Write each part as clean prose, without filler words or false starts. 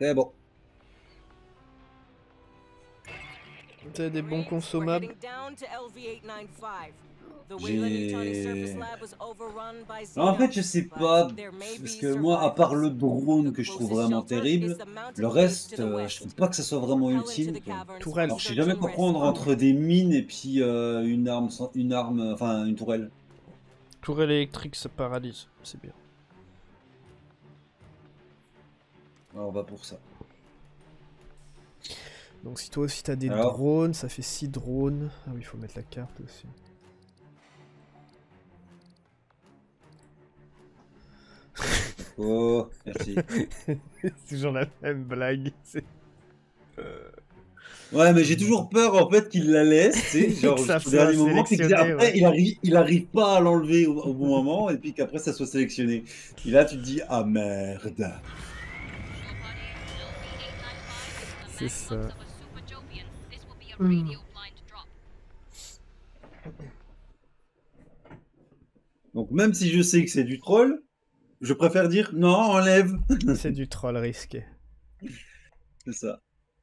C'est bon. T'as des bons consommables. J'ai... Alors, en fait, je sais pas, parce que moi, à part le drone que je trouve vraiment terrible, le reste, je trouve pas que ça soit vraiment ultime, quoi. Tourelle. Alors, je sais jamais quoi prendre entre des mines et puis une arme, enfin une tourelle. Tourelle électrique, ça paralyse. C'est bien. Alors, on va pour ça. Donc si toi aussi t'as des Alors, drones, ça fait 6 drones. Ah oui, il faut mettre la carte aussi. oh, merci. C'est toujours la même blague. Ouais, mais j'ai toujours peur en fait qu'il la laisse, tu sais, Que genre ça jusqu'au soit dernier moment, puis sélectionné, après ouais. il arrive pas à l'enlever au bon moment, et puis qu'après ça soit sélectionné. Et là, tu te dis ah merde. C'est ça. Donc même si je sais que c'est du troll, je préfère dire non, enlève. C'est du troll risqué. C'est ça.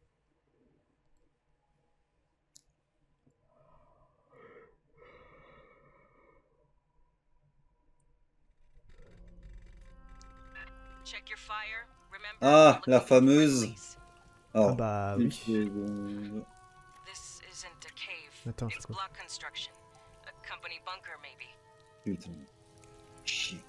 Ah, la fameuse. Ah Alors, bah une oui. seconde. Attends, je crois. Putain. Chier.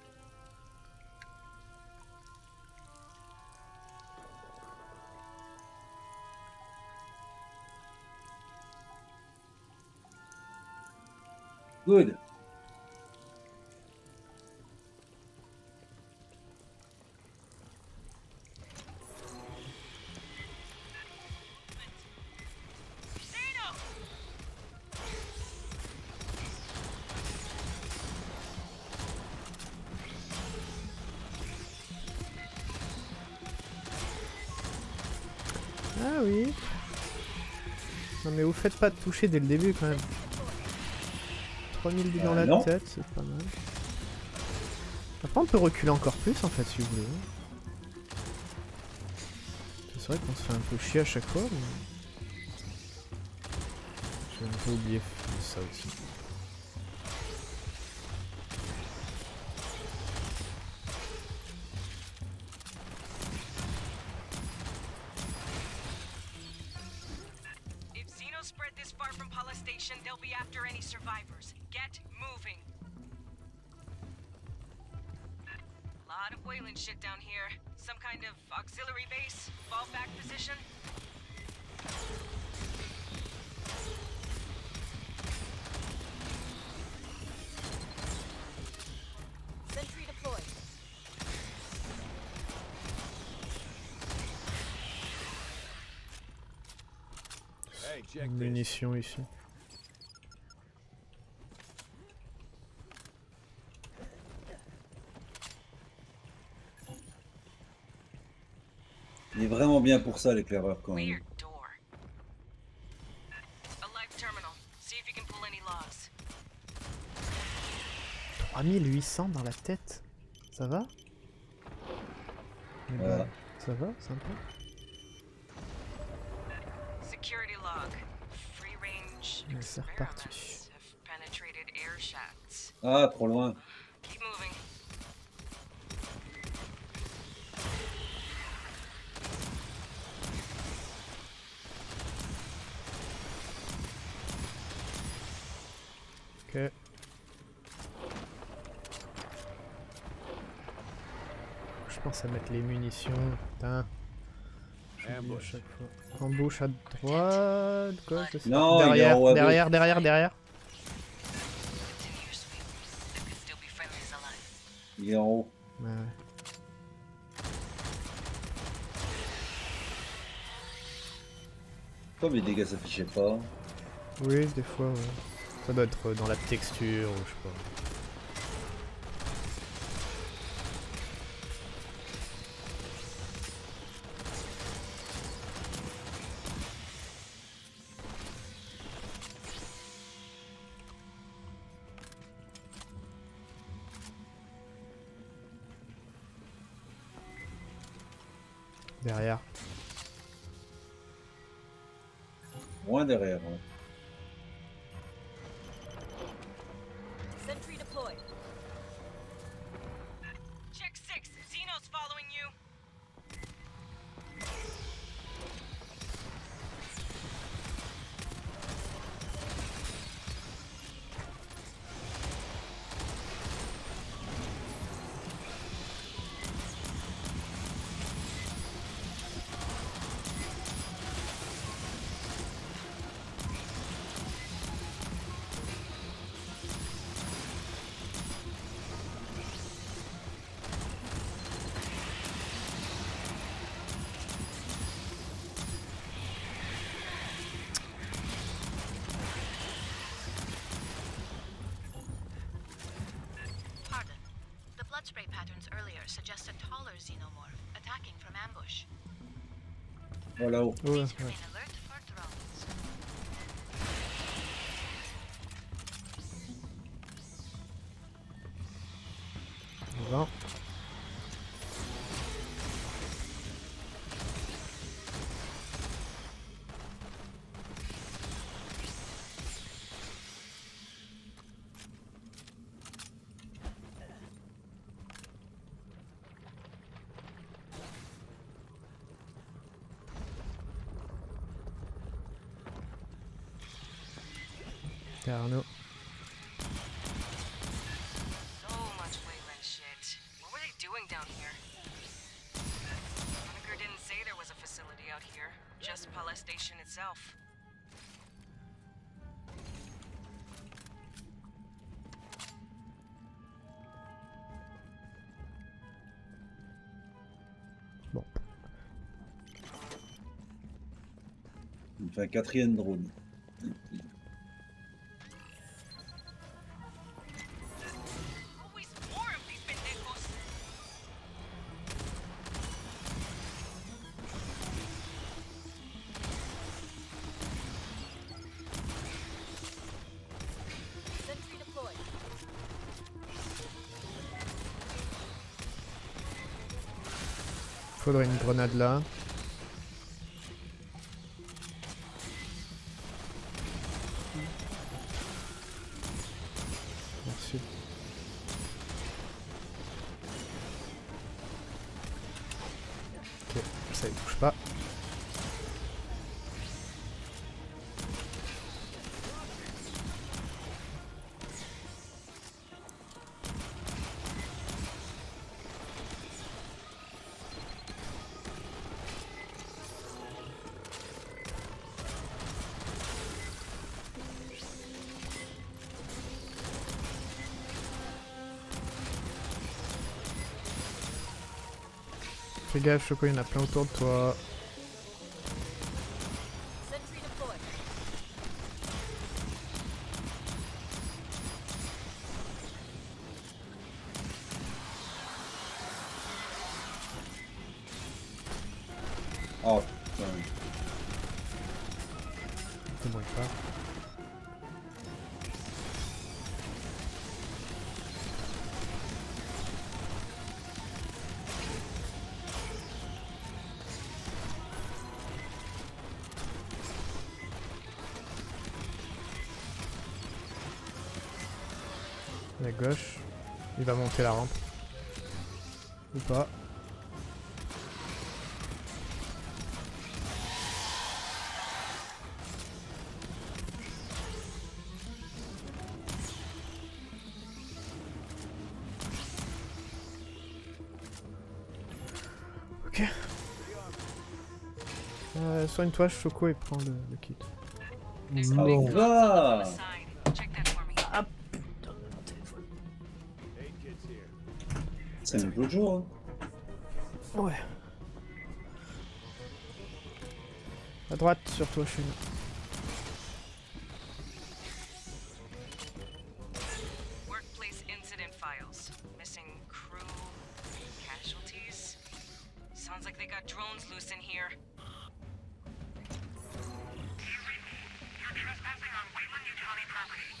Good. Ah oui. Non mais vous faites pas de toucher dès le début quand même. 3000 dans la Non. tête, c'est pas mal. Après on peut reculer encore plus en fait si vous voulez. C'est vrai qu'on se fait un peu chier à chaque fois mais... J'ai un peu oublié ça aussi. Munitions ici. Il est vraiment bien pour ça l'éclaireur quand même. 3800 dans la tête. Ça va? Eh Voilà. ben, ça va, sympa. C'est reparti. Ah, trop loin. Ok. Je pense à mettre les munitions. Putain. J'oublie à chaque fois. Embauche à droite, gauche, je sais pas. Non, il est en Derrière, haut à gauche. derrière. Il est en haut. Ouais. Pourquoi mes dégâts s'affichaient pas? Oui, des fois, ouais. Ça doit être dans la texture ou je sais pas. Derrière. Loin derrière. Ouais. Sentry deployed. Check 6. Xeno's following you. Spray patterns earlier suggest a taller xenomorph attacking from ambush. Oh là-haut. Ouais, Please ouais. remain alert for drones. Bon. Derrière nous. So much Wayland shit. What were they doing down here? Honecker didn't say there was a facility out here. Just Pala Station itself. Bon. Il me fait un 4e drone. Always more of these pendejos. Sentry deployed. Faudrait une grenade là. Merci. Ok, ça il bouge pas. Fais gaffe, Choco, il y en a plein autour de toi. Sentry deployed. Oh putain. Ne brûle pas. À gauche. Il va monter la rampe. Ou pas. Ok. Soigne-toi, Choco, et prends le kit. Ah Bon. va. Side. Check that for me. Ah, C'est un jeu de jour. Hein. ouais. À droite, sur toi, Chine. Workplace incident files. Missing crew, casualties. Sounds like they got drones loose in here. You're trespassing on Wayland Utani property.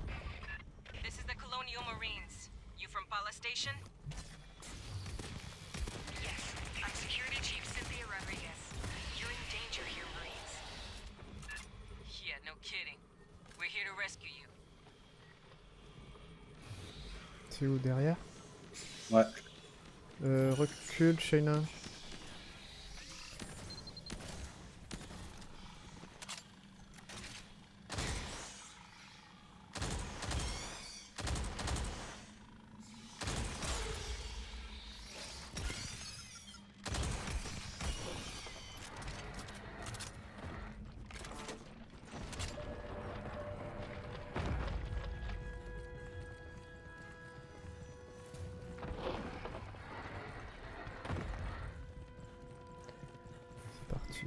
This is the Colonial Marines. You from Pala Station? C'est où, derrière? Ouais. Recule, Shayna. Parti.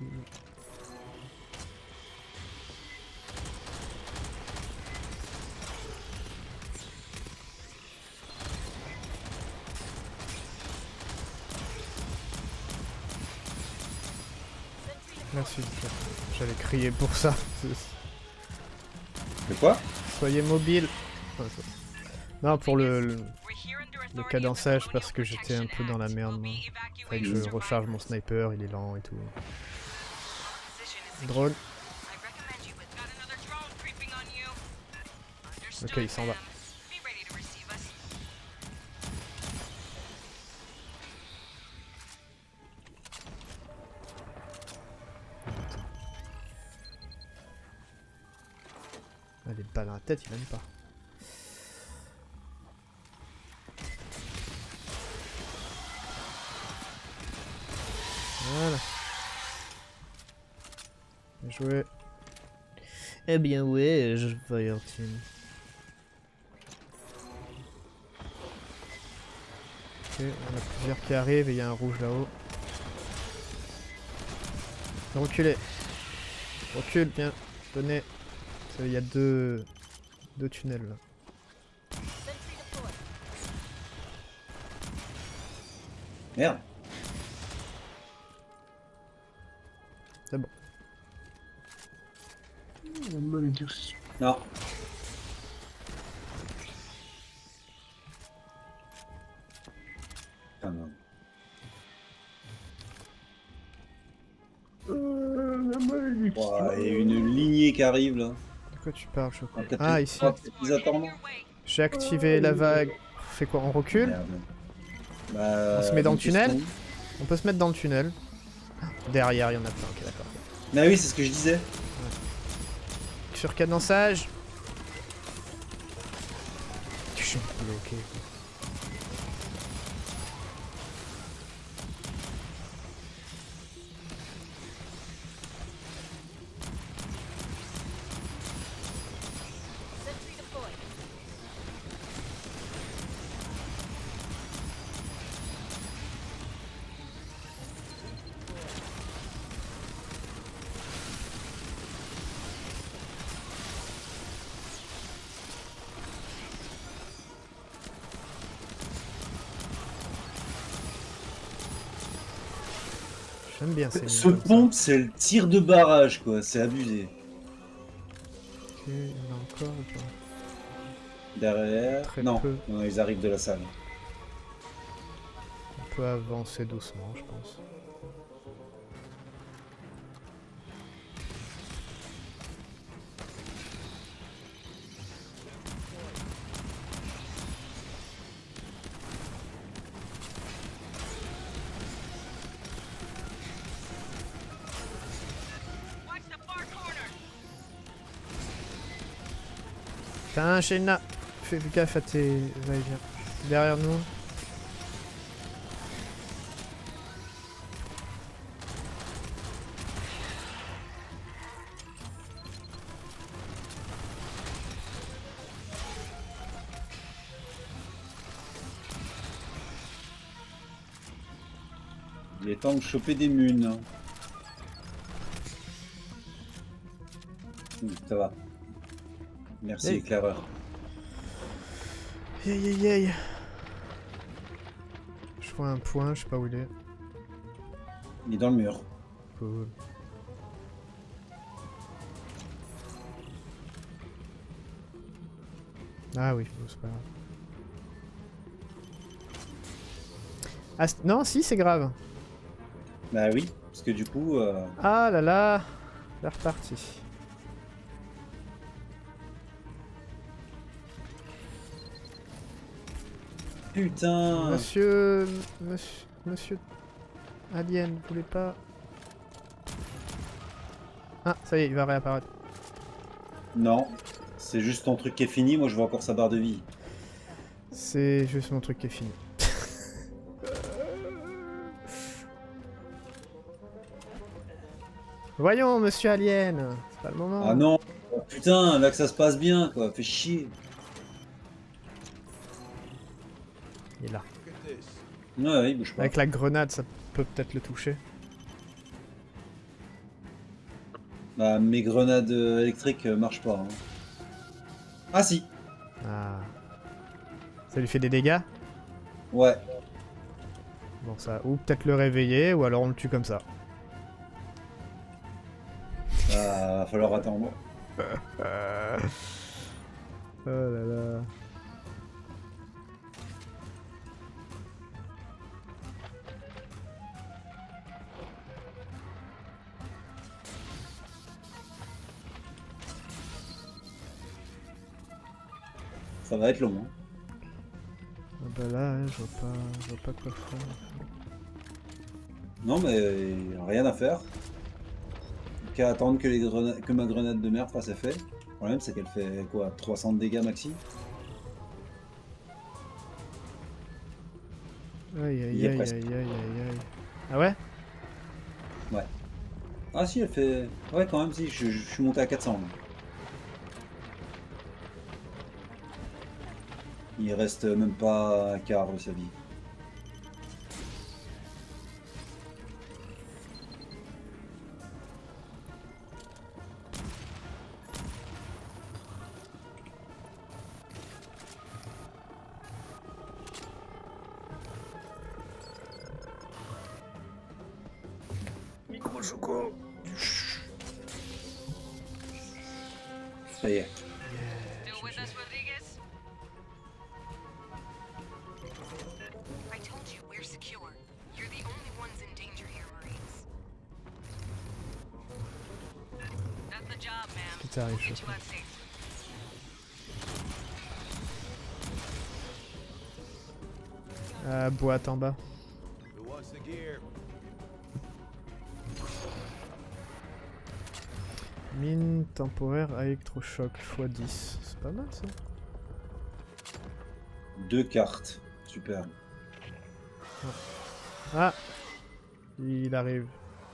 Merci, j'allais crier pour ça. C'est quoi? Soyez mobile. Non, pour le cadençage parce que j'étais un peu dans la merde. Moi. Fallait que je recharge mon sniper, il est lent et tout. Drone. Ok, il s'en va. Ah, les balles dans la tête, il aime pas. Voilà. Bien joué. Eh bien ouais, je Fire Team. Ok, on a plusieurs qui arrivent et il y a un rouge là-haut. Reculez. Recule, bien. Venez. Il y a deux tunnels là. Merde. C'est bon. Non. Ah non. Wow, il y a une lignée qui arrive là. De quoi tu parles, Choco? Peut-être Ah, que- ici. peut-être qu'ils attendent. J'ai activé la vague. On fait quoi? On recule? Merde. Bah, On se met dans le bonne tunnel? question. On peut se mettre dans le tunnel. Derrière, il y en a plein. Ok, d'accord. Ah oui, c'est ce que je disais. Sur cadençage. Je suis bloqué. J'aime bien ces Ce mines comme ça. pompe, c'est le tir de barrage, quoi. C'est abusé. Ok, il y en a encore ou pas? Derrière. Très Non. peu. Non, ils arrivent de la salle. On peut avancer doucement, je pense. Putain, Shayna, fais gaffe à tes va-et-vient. Derrière nous. Il est temps de choper des munes. Ça va. Merci, Hey. éclaireur. Aïe aïe aïe. Je vois un point, je sais pas où il est. Il est dans le mur. Cool. Ah oui, bon, c'est pas grave. Ah, non, si, c'est grave. Bah oui, parce que du coup... Ah là là, c'est reparti. putain. Monsieur Alien, vous voulez pas... Ah, ça y est, il va réapparaître. Non, c'est juste ton truc qui est fini, moi je vois encore sa barre de vie. C'est juste mon truc qui est fini. Voyons, monsieur Alien, c'est pas le moment. Ah non, oh, putain, là que ça se passe bien, quoi, fait chier. Il est là. Ouais, il bouge pas. Avec la grenade, ça peut peut-être le toucher. Bah, mes grenades électriques marchent pas. Hein. Ah si. Ah. Ça lui fait des dégâts? Ouais. Bon, ça... Ou peut-être le réveiller, ou alors on le tue comme ça. Va falloir attendre. Oh là là. Ça va être long. Hein. Ah bah là, hein, je vois pas quoi faire. Non mais rien à faire. Qu'à attendre que, que ma grenade de merde fasse effet. Le problème c'est qu'elle fait quoi, 300 de dégâts maxi. Aïe aïe Il est aïe presque. aïe aïe aïe aïe. Ah ouais? Ouais. Ah si, elle fait... Ouais quand même si, je suis monté à 400. Là. Il reste même pas un quart de sa vie. Ça y est. Still with us, Rodriguez? I told you we're secure. You're the only ones in danger here, Marines. That's the job, ma'am. Qui t'arrive, Get je you out safe. Boîte en bas. Mine temporaire à électrochoc x10. C'est pas mal ça. 2 cartes. Super. Ah! Il arrive.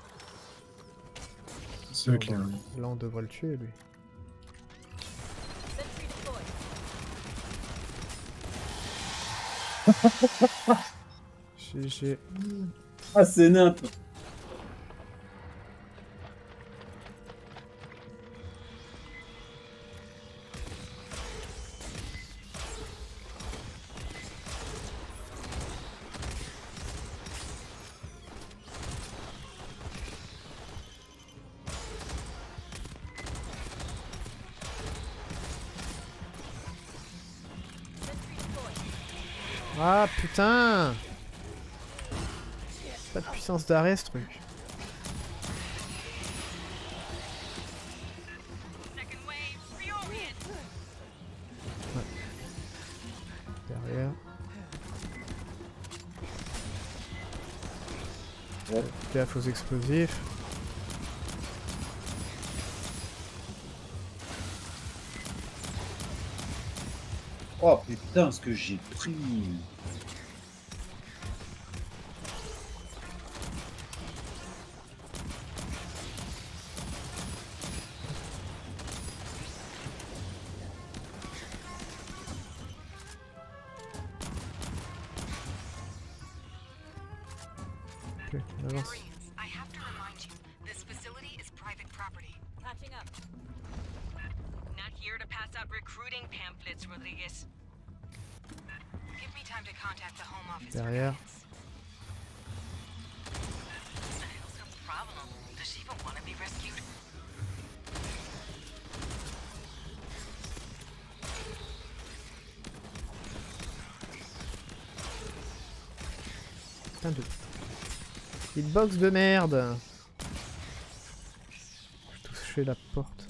C'est clair. Là on devrait le tuer lui. GG. Ah c'est nimp. Ah putain! Pas de puissance d'arrêt ce truc. Second wave, reorient. Derrière. Ouais. Gaffe aux explosifs. Oh putain, ce que j'ai pris. Ok, on avance. Marines, I have to remind you, this facility is private property. Catching up. Not here to pass out recruiting pamphlets, Rodriguez. Give me time to contact the Home Office. Derrière. What the hell's her problem? Does she even want to be rescued? Putain de... Hitbox de merde! Je touchais la porte.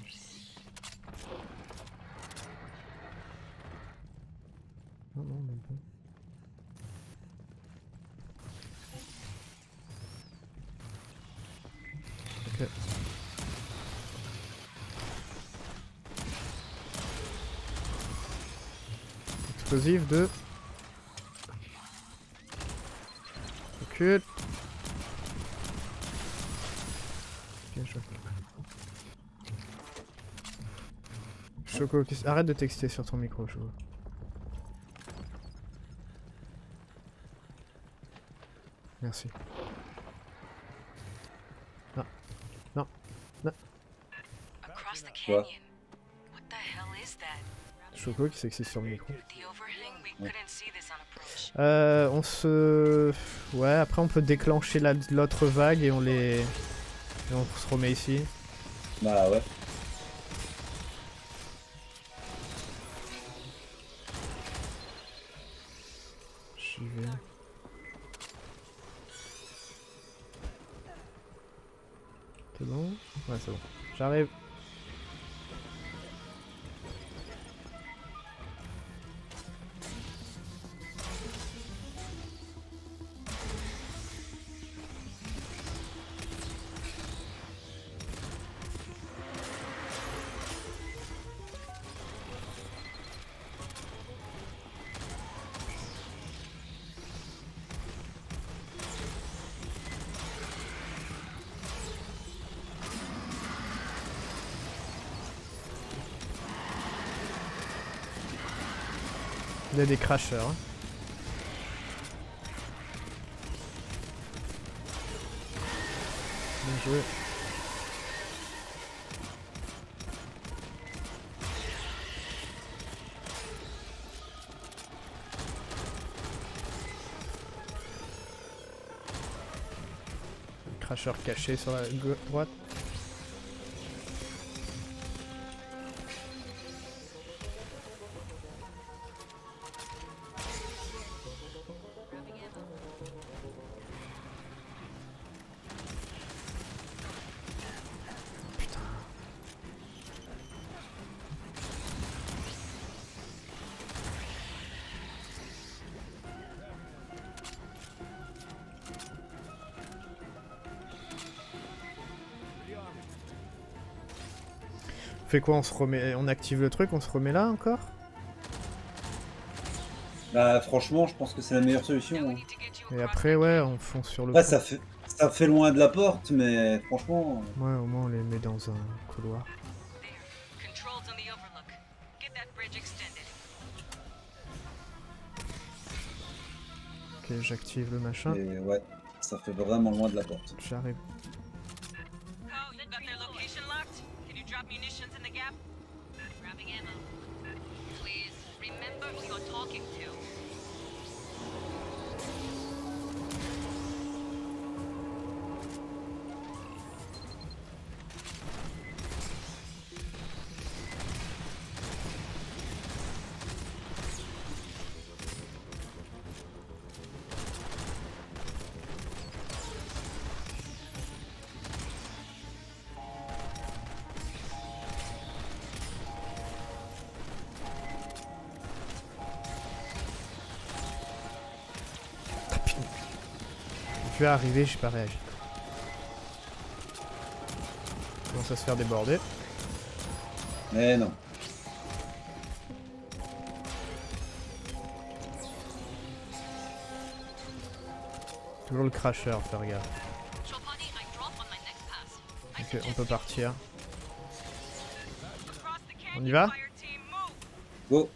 Non, non, mais bon. explosif de... Recule. Ok, Choco, arrête de texter sur ton micro, Choco. Merci. Non. Non. Non. Across the Quoi? canyon. What the hell is that? Choco qui sexy sur le micro. The overhang, we couldn't see this on approach. On se... Ouais, après on peut déclencher l'autre vague et on les... Et on se remet ici. Bah ouais. J'y vais. C'est bon? Ouais, c'est bon. J'arrive. Il y a des crashers. Hein. Bien joué. Crasher caché sur la droite. On fait quoi? On se remet, on active le truc, on se remet là encore? Bah franchement, je pense que c'est la meilleure solution. Hein. Et après, ouais, on fonce sur le Après, pont. ça fait loin de la porte, mais franchement... Ouais, au moins on les met dans un couloir. Ok, j'active le machin. Et ouais, ça fait vraiment loin de la porte. J'arrive. Je vais arriver, j'ai pas réagi. Je commence à se faire déborder. Mais non. Toujours le crasher, faire gaffe. Ok, on peut partir. On y va? Go.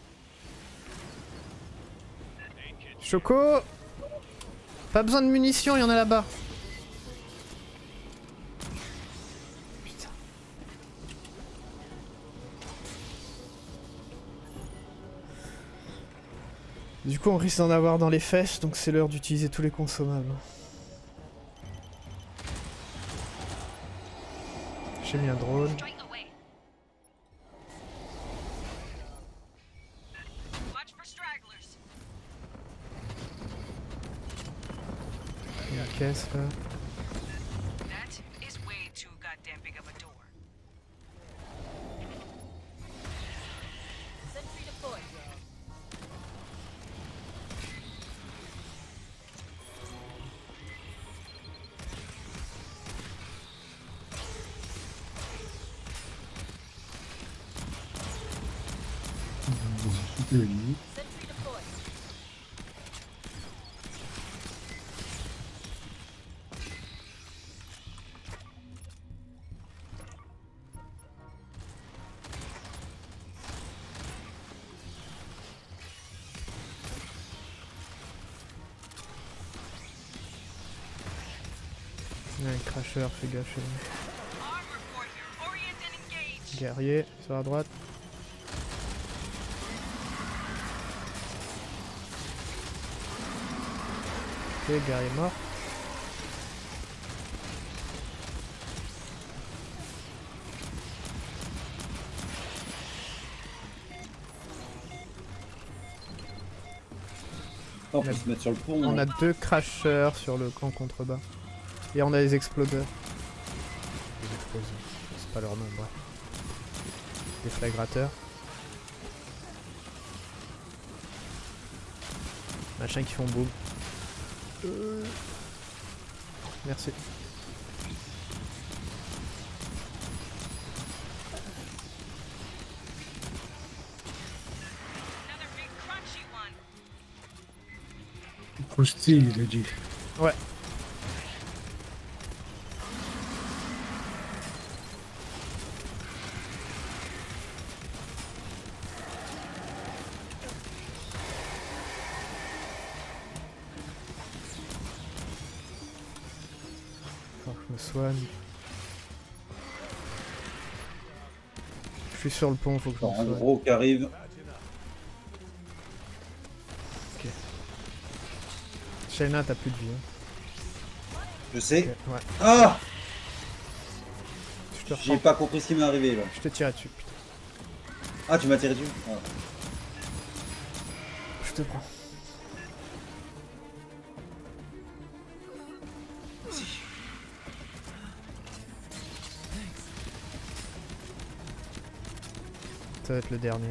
Choco! Pas besoin de munitions, il y en a là-bas. Putain. Du coup, on risque d'en avoir dans les fesses, donc c'est l'heure d'utiliser tous les consommables. J'ai mis un drone. Caisse là. Il y a un crasher, fais gaffe. Guerrier, sur la droite. Ok, guerrier mort. On peut se mettre sur le pont. On hein. a 2 crashers sur le camp contrebas. Et on a des explodeurs. Des explosions, c'est pas leur nom, bref. Des flagrateurs. Machin qui font boum. Merci. Crousty, il a dit. Ouais. Faut que je me soigne. Je suis sur le pont, faut que je me Un soigne. gros qui arrive. Shayna, t'as plus de vie. Hein. Je sais. Ok, ouais. Ah! Je te J'ai reprends. pas compris ce qui m'est arrivé là. Je te tire dessus, putain. Ah, tu m'as tiré dessus? Ah. Je te prends. Ça va être le dernier.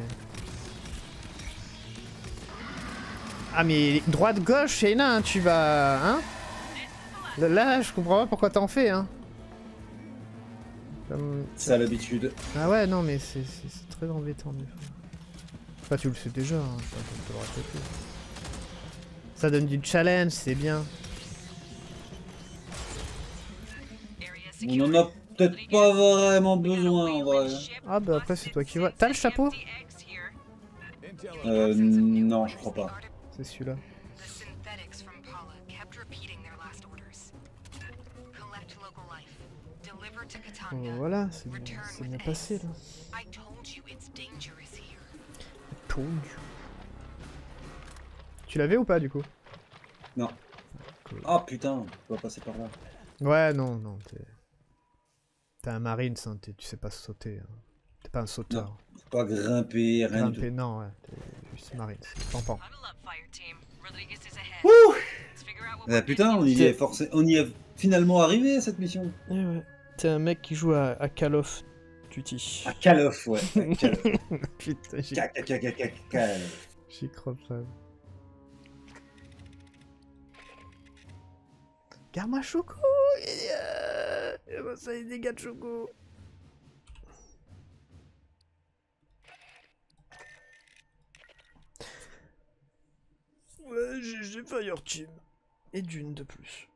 Ah mais droite-gauche, Shayna, hein, tu vas... Hein? Là, je comprends pas pourquoi t'en fais, hein. Comme... C'est à l'habitude. Ah ouais, non mais c'est très embêtant des fois. Enfin, tu le sais déjà, hein, je vais te le répéter. Ça donne du challenge, c'est bien. On en a peut-être pas vraiment besoin en vrai. Ah bah après c'est toi qui vois. T'as le chapeau? Non, je crois pas. C'est celui-là. The synthetics from Paula kept repeating their last orders. Collect local life. Deliver to Oh, Catania. voilà, c'est Return bien with passé là. I told you it's dangerous here. Tu l'avais ou pas du coup? Non. Cool. Ah putain, on va passer par là. Ouais, non, non, t'es un marine, hein, tu sais pas sauter. Hein. T'es pas un sauteur. Non. Faut pas grimper, rien du Grimper, tout. non, ouais, t'es juste marine, c'est pampan. Wouh! Ah, putain, on y est forcé. On y est finalement arrivé à cette mission. Eh ouais, t'es un mec qui joue à Call of Duty. À Call of, ouais. À Call of. Putain, Call. j'y crois pas. Garde-moi Choco! Ça les dégâts de Choco! Ouais, j'ai Fireteam. Et d'une de plus.